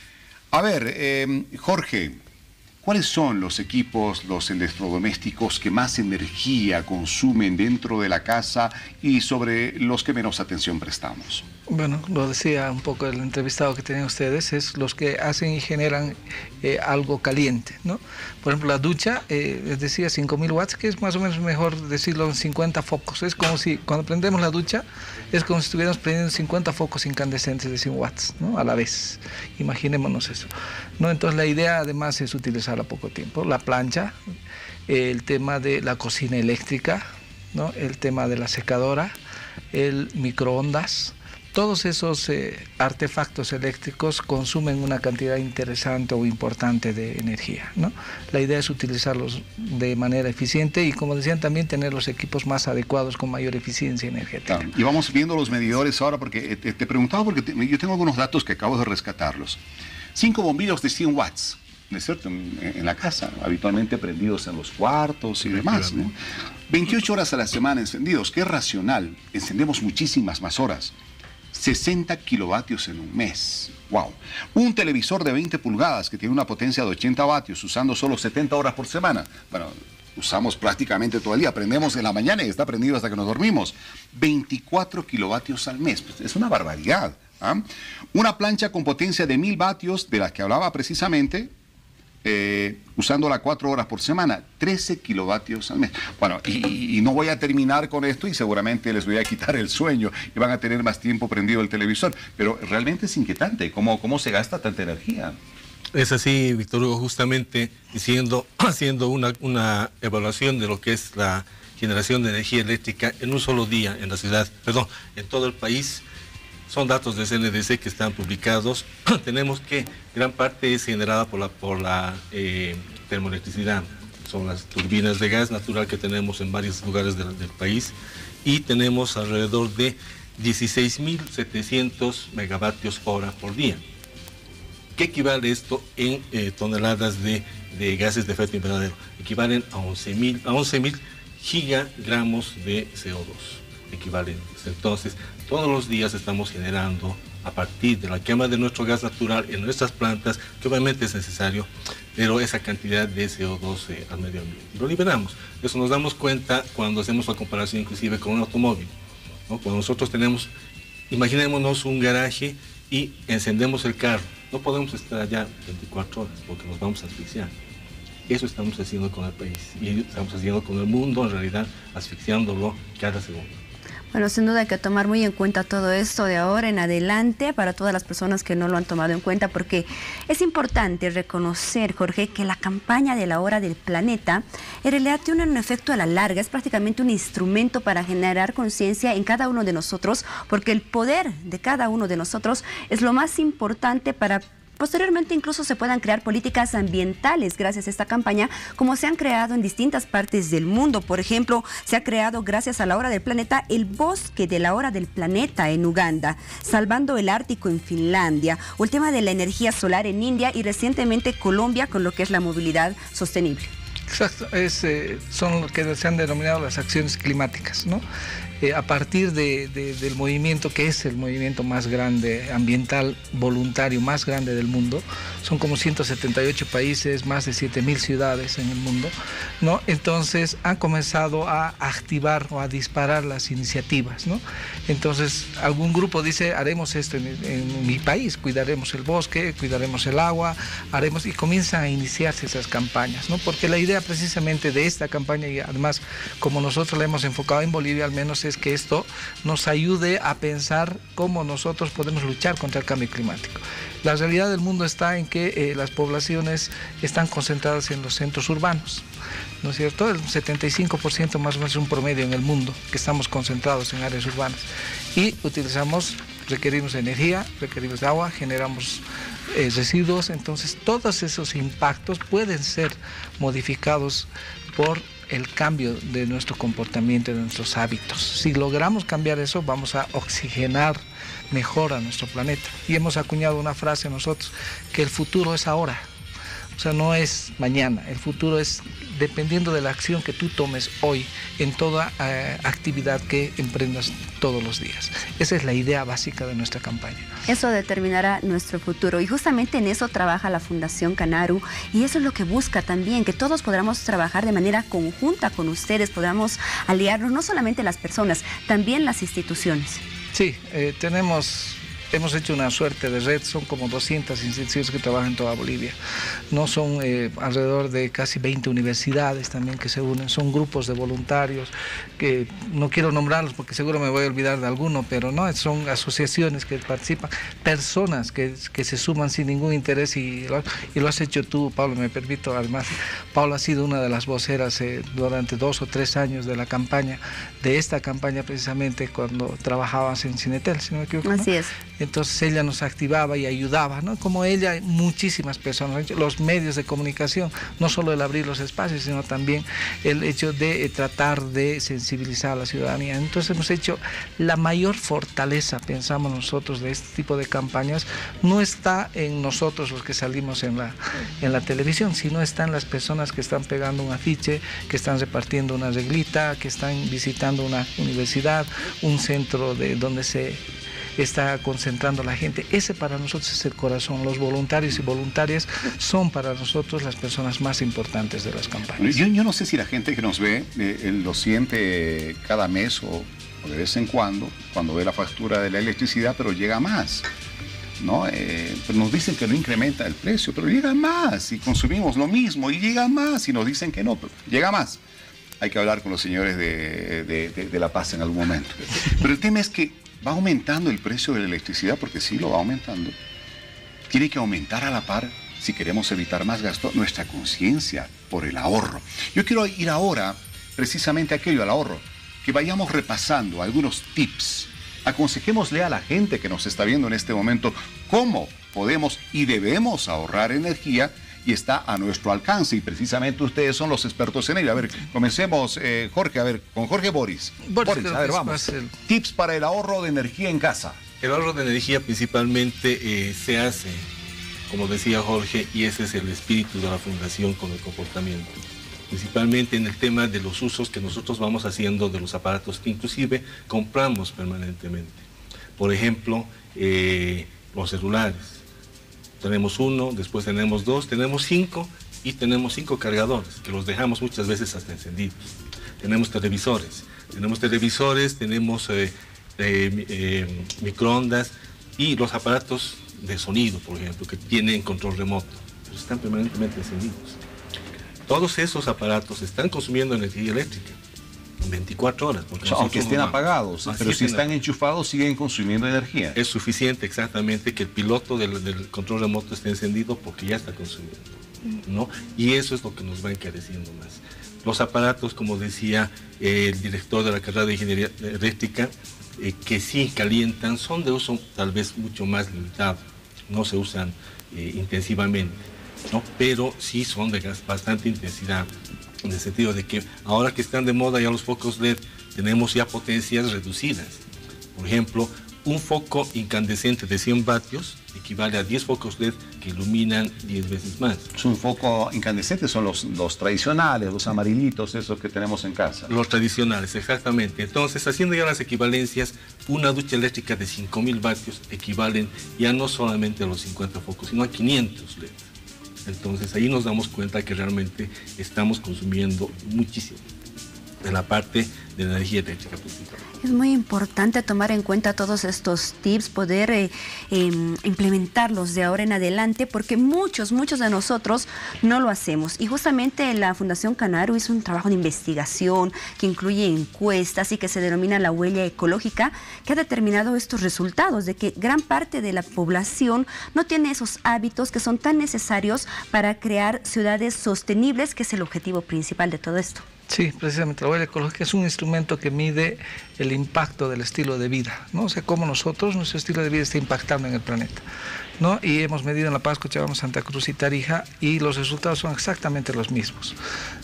A ver, eh, Jorge, ¿cuáles son los equipos, los electrodomésticos que más energía consumen dentro de la casa y sobre los que menos atención prestamos? Bueno, lo decía un poco el entrevistado que tienen ustedes, es los que hacen y generan eh, algo caliente, ¿no? Por ejemplo, la ducha, eh, les decía cinco mil watts, que es más o menos mejor decirlo en cincuenta focos. Es como si cuando prendemos la ducha, es como si estuviéramos prendiendo cincuenta focos incandescentes de cien watts, ¿no? A la vez. Imaginémonos eso, ¿no? Entonces la idea además es utilizarla poco tiempo. La plancha, eh, el tema de la cocina eléctrica, ¿no? El tema de la secadora, el microondas. Todos esos eh, artefactos eléctricos consumen una cantidad interesante o importante de energía, ¿no? La idea es utilizarlos de manera eficiente y, como decían, también tener los equipos más adecuados con mayor eficiencia energética. Claro. Y vamos viendo los medidores ahora, porque te, te preguntaba, porque te, yo tengo algunos datos que acabo de rescatarlos. Cinco bombillos de cien watts, ¿no es cierto?, en, en la casa, habitualmente prendidos en los cuartos y demás, ¿no? veintiocho horas a la semana encendidos, que es racional, encendemos muchísimas más horas. sesenta kilovatios en un mes. ¡Wow! Un televisor de veinte pulgadas que tiene una potencia de ochenta vatios, usando solo setenta horas por semana. Bueno, usamos prácticamente todo el día. Prendemos en la mañana y está prendido hasta que nos dormimos. veinticuatro kilovatios al mes. Pues es una barbaridad. ¿Ah? Una plancha con potencia de mil vatios, de la que hablaba precisamente, eh, usándola cuatro horas por semana, trece kilovatios al mes. Bueno, y, y no voy a terminar con esto y seguramente les voy a quitar el sueño y van a tener más tiempo prendido el televisor, pero realmente es inquietante cómo, cómo se gasta tanta energía. Es así, Víctor Hugo, justamente diciendo, haciendo una, una evaluación de lo que es la generación de energía eléctrica en un solo día en la ciudad, perdón, en todo el país. Son datos de C N D C que están publicados. Tenemos que gran parte es generada por la, por la eh, termoelectricidad. Son las turbinas de gas natural que tenemos en varios lugares de, del país. Y tenemos alrededor de dieciséis mil setecientos megavatios hora por día. ¿Qué equivale esto en eh, toneladas de, de gases de efecto invernadero? Equivalen a once mil gigagramos de C O dos. Equivalentes. Entonces, todos los días estamos generando, a partir de la quema de nuestro gas natural en nuestras plantas, que obviamente es necesario, pero esa cantidad de C O dos eh, al medio ambiente. Lo liberamos. Eso nos damos cuenta cuando hacemos la comparación inclusive con un automóvil, ¿no? Cuando nosotros tenemos, imaginémonos un garaje y encendemos el carro. No podemos estar allá veinticuatro horas porque nos vamos a asfixiar. Eso estamos haciendo con el país y estamos haciendo con el mundo, en realidad, asfixiándolo cada segundo. Bueno, sin duda hay que tomar muy en cuenta todo esto de ahora en adelante para todas las personas que no lo han tomado en cuenta, porque es importante reconocer, Jorge, que la campaña de la hora del planeta en realidad tiene un efecto a la larga, es prácticamente un instrumento para generar conciencia en cada uno de nosotros, porque el poder de cada uno de nosotros es lo más importante para posteriormente incluso se puedan crear políticas ambientales gracias a esta campaña, como se han creado en distintas partes del mundo. Por ejemplo, se ha creado gracias a la hora del planeta el bosque de la hora del planeta en Uganda, salvando el Ártico en Finlandia, o el tema de la energía solar en India y recientemente Colombia con lo que es la movilidad sostenible. Exacto, es, eh, son lo que se han denominado las acciones climáticas, ¿no? Eh, a partir de, de, del movimiento que es el movimiento más grande, ambiental, voluntario, más grande del mundo, son como ciento setenta y ocho países, más de siete mil ciudades en el mundo, ¿no? Entonces han comenzado a activar o a disparar las iniciativas, ¿no? Entonces algún grupo dice, haremos esto en, en mi país, cuidaremos el bosque, cuidaremos el agua, haremos, y comienzan a iniciarse esas campañas, ¿no? Porque la idea precisamente de esta campaña, y además como nosotros la hemos enfocado en Bolivia al menos, es que esto nos ayude a pensar cómo nosotros podemos luchar contra el cambio climático. La realidad del mundo está en que eh, las poblaciones están concentradas en los centros urbanos, ¿no es cierto? El setenta y cinco por ciento más o menos es un promedio en el mundo, que estamos concentrados en áreas urbanas. Y utilizamos, requerimos energía, requerimos agua, generamos eh, residuos, entonces todos esos impactos pueden ser modificados por el cambio de nuestro comportamiento, de nuestros hábitos. Si logramos cambiar eso, vamos a oxigenar mejor a nuestro planeta. Y hemos acuñado una frase nosotros, que el futuro es ahora. O sea, no es mañana, el futuro es dependiendo de la acción que tú tomes hoy en toda eh, actividad que emprendas todos los días. Esa es la idea básica de nuestra campaña. Eso determinará nuestro futuro y justamente en eso trabaja la Fundación Canaru y eso es lo que busca también, que todos podamos trabajar de manera conjunta con ustedes, podamos aliarnos, no solamente las personas, también las instituciones. Sí, eh, tenemos... Hemos hecho una suerte de red, son como doscientas instituciones que trabajan en toda Bolivia. No son eh, alrededor de casi veinte universidades también que se unen, son grupos de voluntarios, que no quiero nombrarlos porque seguro me voy a olvidar de alguno, pero no, son asociaciones que participan, personas que, que se suman sin ningún interés y lo, y lo has hecho tú, Pablo, me permito, además, Pablo ha sido una de las voceras eh, durante dos o tres años de la campaña, de esta campaña precisamente cuando trabajabas en Cinetel, si no me equivoco. Así ¿no? es. Entonces ella nos activaba y ayudaba, ¿no? Como ella, muchísimas personas, los medios de comunicación, no solo el abrir los espacios, sino también el hecho de eh, tratar de sensibilizar a la ciudadanía. Entonces hemos hecho la mayor fortaleza, pensamos nosotros, de este tipo de campañas, no está en nosotros los que salimos en la, en la televisión, sino está en las personas que están pegando un afiche, que están repartiendo una reglita, que están visitando una universidad, un centro de donde se está concentrando la gente. Ese para nosotros es el corazón. Los voluntarios y voluntarias son para nosotros las personas más importantes de las campañas. Yo, yo no sé si la gente que nos ve eh, lo siente cada mes o, o de vez en cuando, cuando ve la factura de la electricidad, pero llega más, ¿no? Eh, pero nos dicen que no incrementa el precio, pero llega más y consumimos lo mismo y llega más y nos dicen que no, pero llega más. Hay que hablar con los señores de, de, de, de La Paz en algún momento. Pero el tema es que va aumentando el precio de la electricidad, porque sí lo va aumentando. Tiene que aumentar a la par, si queremos evitar más gasto, nuestra conciencia por el ahorro. Yo quiero ir ahora precisamente a aquello, al ahorro, que vayamos repasando algunos tips. Aconsejémosle a la gente que nos está viendo en este momento cómo podemos y debemos ahorrar energía, y está a nuestro alcance, y precisamente ustedes son los expertos en ello. A ver, comencemos, eh, Jorge, a ver, con Jorge Boris. Boris, Boris, a ver, vamos. El... Tips para el ahorro de energía en casa. El ahorro de energía principalmente eh, se hace, como decía Jorge, y ese es el espíritu de la Fundación con el comportamiento. Principalmente en el tema de los usos que nosotros vamos haciendo de los aparatos que inclusive compramos permanentemente. Por ejemplo, eh, los celulares. Tenemos uno, después tenemos dos, tenemos cinco y tenemos cinco cargadores, que los dejamos muchas veces hasta encendidos. Tenemos televisores, tenemos televisores, tenemos eh, eh, eh, microondas y los aparatos de sonido, por ejemplo, que tienen control remoto, pero están permanentemente encendidos. Todos esos aparatos están consumiendo energía eléctrica veinticuatro horas. Porque o sea, aunque estén apagados, pero si están enchufados siguen consumiendo energía. Es suficiente exactamente que el piloto del, del control remoto esté encendido porque ya está consumiendo, ¿no? Y eso es lo que nos va encareciendo más. Los aparatos, como decía eh, el director de la carrera de Ingeniería Eléctrica, eh, que sí calientan, son de uso tal vez mucho más limitado, no se usan eh, intensivamente, ¿no? Pero sí son de gas, bastante intensidad, en el sentido de que ahora que están de moda ya los focos L E D, tenemos ya potencias reducidas. Por ejemplo, un foco incandescente de cien vatios equivale a diez focos L E D que iluminan diez veces más. Es un foco incandescente, son los, los tradicionales, los amarillitos, esos que tenemos en casa. Los tradicionales, exactamente. Entonces, haciendo ya las equivalencias, una ducha eléctrica de cinco mil vatios equivalen ya no solamente a los cincuenta focos, sino a quinientos L E D. Entonces, ahí nos damos cuenta que realmente estamos consumiendo muchísimo de la parte de la energía eléctrica principalmente. Es muy importante tomar en cuenta todos estos tips, poder eh, eh, implementarlos de ahora en adelante, porque muchos, muchos de nosotros no lo hacemos. Y justamente la Fundación Canaru hizo un trabajo de investigación que incluye encuestas y que se denomina la huella ecológica, que ha determinado estos resultados de que gran parte de la población no tiene esos hábitos que son tan necesarios para crear ciudades sostenibles, que es el objetivo principal de todo esto. Sí, precisamente la huella ecológica es un instrumento que mide el impacto del estilo de vida, ¿no? O sea, cómo nosotros, nuestro estilo de vida está impactando en el planeta, ¿no? Y hemos medido en La Paz, Cochabamba, Santa Cruz y Tarija, y los resultados son exactamente los mismos.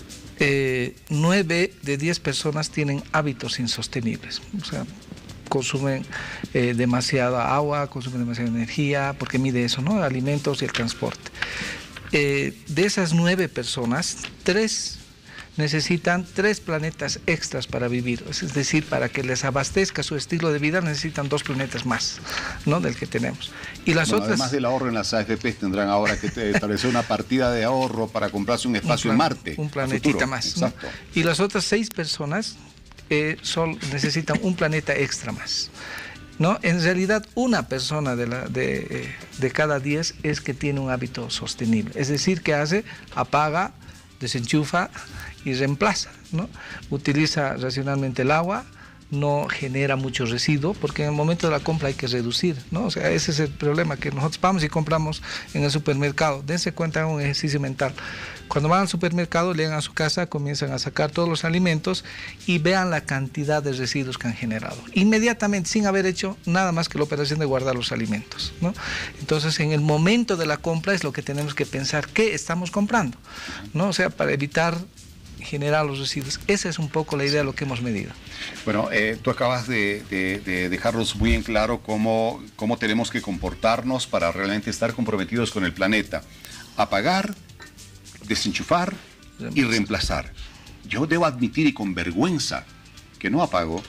Eh, nueve de diez personas tienen hábitos insostenibles, o sea, consumen eh, demasiada agua, consumen demasiada energía, porque mide eso, ¿no? Alimentos y el transporte. Eh, de esas nueve personas, tres necesitan tres planetas extras para vivir, es decir, para que les abastezca su estilo de vida necesitan dos planetas más, ¿no?, del que tenemos. Y las bueno, otras... Además del ahorro en las A F P tendrán ahora que establecer una partida de ahorro para comprarse un espacio un plan, en Marte. Un planetita más, ¿no? Y las otras seis personas eh, son, necesitan un planeta extra más, ¿no? En realidad, una persona de, la, de, de cada diez es que tiene un hábito sostenible, es decir, que hace, apaga, desenchufa y reemplaza, ¿no? Utiliza racionalmente el agua, no genera mucho residuo, porque en el momento de la compra hay que reducir, ¿no? O sea, ese es el problema, que nosotros vamos y compramos en el supermercado. Dense cuenta de un ejercicio mental. Cuando van al supermercado, llegan a su casa, comienzan a sacar todos los alimentos y vean la cantidad de residuos que han generado. Inmediatamente, sin haber hecho nada más que la operación de guardar los alimentos, ¿no? Entonces, en el momento de la compra es lo que tenemos que pensar, ¿qué estamos comprando?, ¿no? O sea, para evitar generar los residuos. Esa es un poco la idea de lo que hemos medido. Bueno, eh, tú acabas de, de, de dejarnos muy en claro cómo, cómo tenemos que comportarnos para realmente estar comprometidos con el planeta. Apagar, desenchufar y reemplazar. Yo debo admitir y con vergüenza que no apago,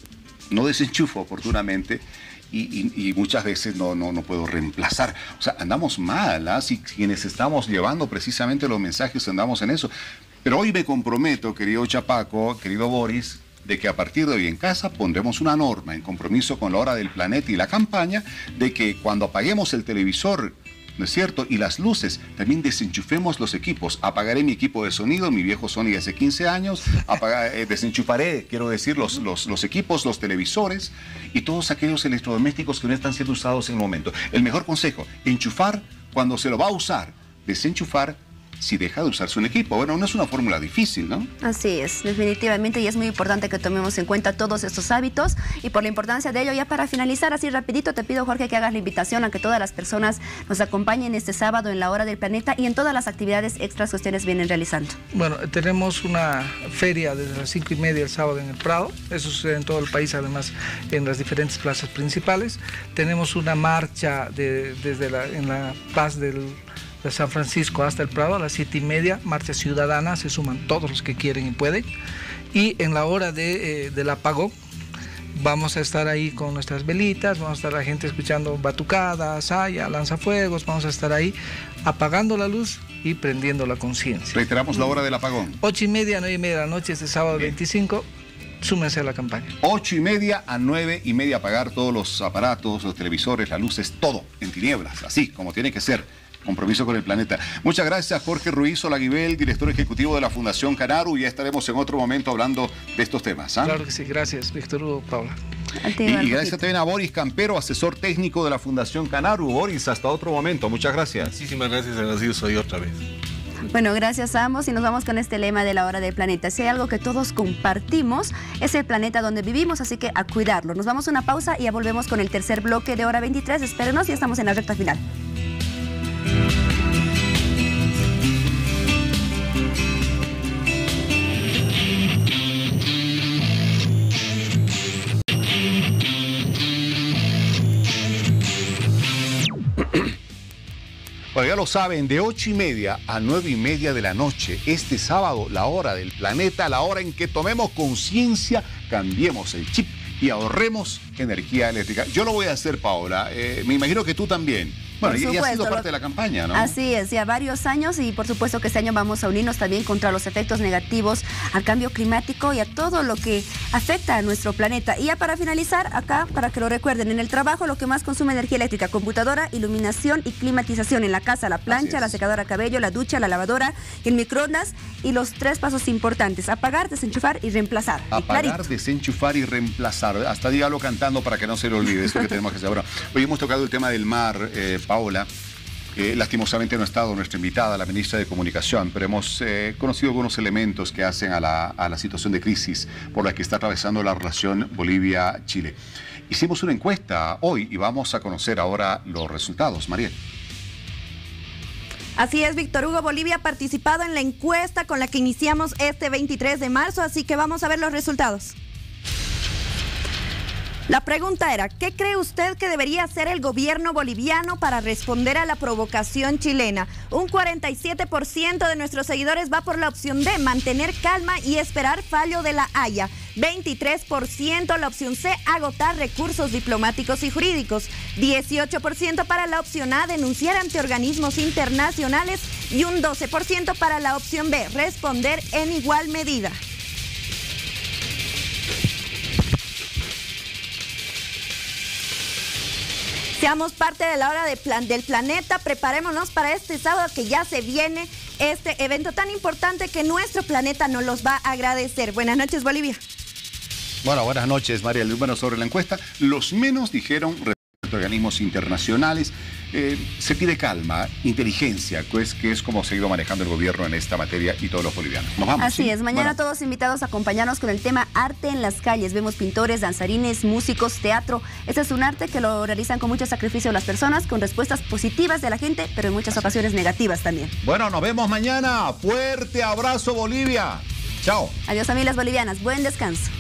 no desenchufo oportunamente y, y, y muchas veces no, no, no puedo reemplazar. O sea, andamos mal, ¿eh? Si quienes estamos llevando precisamente los mensajes andamos en eso. Pero hoy me comprometo, querido Chapaco, querido Boris, de que a partir de hoy en casa pondremos una norma en compromiso con la hora del planeta y la campaña de que cuando apaguemos el televisor, ¿no es cierto?, y las luces, también desenchufemos los equipos. Apagaré mi equipo de sonido, mi viejo Sony hace quince años, apagar, eh, desenchufaré, quiero decir, los, los, los equipos, los televisores y todos aquellos electrodomésticos que no están siendo usados en el momento. El mejor consejo, enchufar cuando se lo va a usar, desenchufar si deja de usarse un equipo. Bueno, no es una fórmula difícil, ¿no? Así es, definitivamente, y es muy importante que tomemos en cuenta todos estos hábitos, y por la importancia de ello, ya para finalizar así rapidito, te pido, Jorge, que hagas la invitación a que todas las personas nos acompañen este sábado en la Hora del Planeta y en todas las actividades extras que ustedes vienen realizando. Bueno, tenemos una feria desde las cinco y media el sábado en el Prado, eso sucede en todo el país, además en las diferentes plazas principales. Tenemos una marcha de, desde la, en la Paz del de San Francisco hasta el Prado a las siete y media, marcha ciudadana, se suman todos los que quieren y pueden. Y en la hora de, eh, del apagón vamos a estar ahí con nuestras velitas, vamos a estar la gente escuchando batucadas, saya, lanzafuegos, vamos a estar ahí apagando la luz y prendiendo la conciencia. Reiteramos la hora del apagón. Ocho y media, nueve y media de la noche, este sábado Bien. veinticinco, súmense a la campaña. Ocho y media a nueve y media, apagar todos los aparatos, los televisores, las luces, todo en tinieblas, así como tiene que ser. Compromiso con el planeta. Muchas gracias, Jorge Ruiz Olaguibel, director ejecutivo de la Fundación Canaru. Ya estaremos en otro momento hablando de estos temas. ¿eh? Claro que sí, gracias, Víctor Hugo, Paula. Y, y gracias también a Boris Campero, asesor técnico de la Fundación Canaru. Boris, hasta otro momento. Muchas gracias. Muchísimas gracias, agradecido soy otra vez. Bueno, gracias a ambos y nos vamos con este lema de la Hora del Planeta. Si hay algo que todos compartimos, es el planeta donde vivimos, así que a cuidarlo. Nos vamos a una pausa y ya volvemos con el tercer bloque de Hora veintitrés. Espérenos, ya estamos en la recta final. lo saben, de ocho y media a nueve y media de la noche, este sábado, la hora del planeta, la hora en que tomemos conciencia, cambiemos el chip y ahorremos energía eléctrica. Yo lo voy a hacer, Paola. Eh, me imagino que tú también. Bueno, y ha sido parte de la campaña, ¿no? Así es, ya varios años y por supuesto que este año vamos a unirnos también contra los efectos negativos al cambio climático y a todo lo que afecta a nuestro planeta. Y ya para finalizar, acá, para que lo recuerden, en el trabajo lo que más consume energía eléctrica, computadora, iluminación y climatización. En la casa, la plancha, la secadora de cabello, la ducha, la lavadora, el microondas y los tres pasos importantes: apagar, desenchufar y reemplazar. Apagar, desenchufar y reemplazar. Hasta dígalo cantando para que no se lo olvide. Eso que tenemos que hacer ahora. Hoy hemos tocado el tema del mar, eh, Paola. Eh, lastimosamente no ha estado nuestra invitada, la ministra de Comunicación, pero hemos eh, conocido algunos elementos que hacen a la, a la situación de crisis por la que está atravesando la relación Bolivia-Chile. Hicimos una encuesta hoy y vamos a conocer ahora los resultados. Mariel. Así es, Víctor Hugo. Bolivia ha participado en la encuesta con la que iniciamos este veintitrés de marzo, así que vamos a ver los resultados. La pregunta era, ¿qué cree usted que debería hacer el gobierno boliviano para responder a la provocación chilena? Un cuarenta y siete por ciento de nuestros seguidores va por la opción D, mantener calma y esperar fallo de la Haya. veintitrés por ciento la opción C, agotar recursos diplomáticos y jurídicos. dieciocho por ciento para la opción A, denunciar ante organismos internacionales. Y un doce por ciento para la opción B, responder en igual medida. Seamos parte de la hora de plan, del planeta, preparémonos para este sábado que ya se viene este evento tan importante que nuestro planeta nos los va a agradecer. Buenas noches, Bolivia. Bueno, buenas noches, María Luis. Bueno, sobre la encuesta, los menos dijeron respecto a organismos internacionales. Eh, se pide calma, inteligencia, pues, que es como se ha ido manejando el gobierno en esta materia y todos los bolivianos. Nos vamos. Así ¿sí? es, mañana bueno. todos invitados a acompañarnos con el tema arte en las calles. Vemos pintores, danzarines, músicos, teatro. Este es un arte que lo realizan con mucho sacrificio las personas, con respuestas positivas de la gente, pero en muchas ocasiones negativas también. Bueno, nos vemos mañana. Fuerte abrazo, Bolivia. Chao. Adiós, familias bolivianas. Buen descanso.